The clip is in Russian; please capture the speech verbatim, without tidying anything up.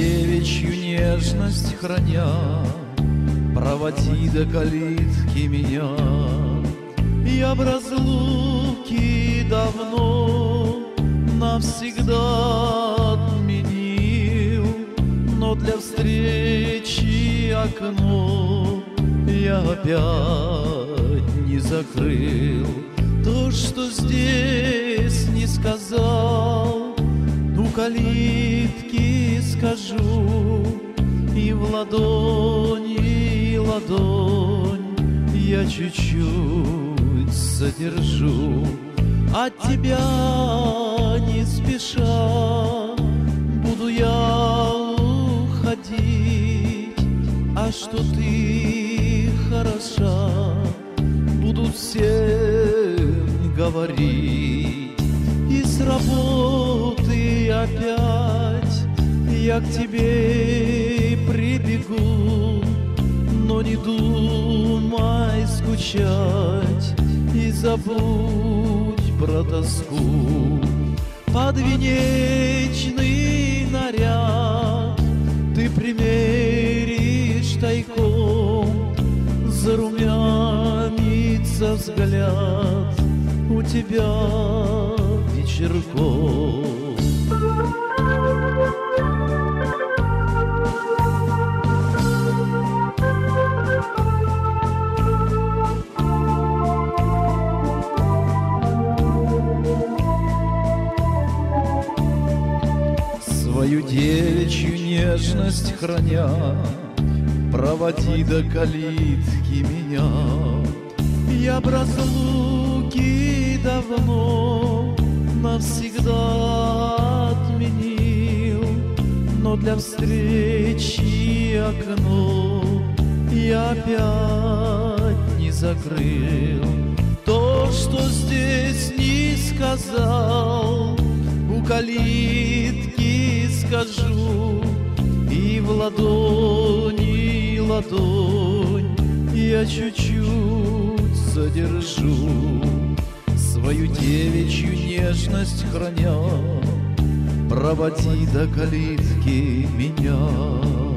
девичью нежность храня, проводи до калитки меня. Я в разлуке давно навсегда отменил, но для встречи окно я опять не закрыл. То, что здесь не сказал, у калитки скажу, и в ладони ладонь я чуть-чуть задержу. От тебя не спеша буду я уходить, а что ты хороша, будут все говорить. И с работы опять я к тебе прибегу, но не думай скучать и забудь про тоску. Подвенечный наряд ты примеришь тайком, зарумянится взгляд у тебя вечерком. Свою девичью нежность храня, проводи до калитки меня. Я в разлуке давно навсегда отменил, но для встречи окно я опять не закрыл. То, что здесь не сказал, у калитки скажу, и в ладони ладонь я чуть-чуть задержу. Свою девичью нежность храня, проводи до калитки меня.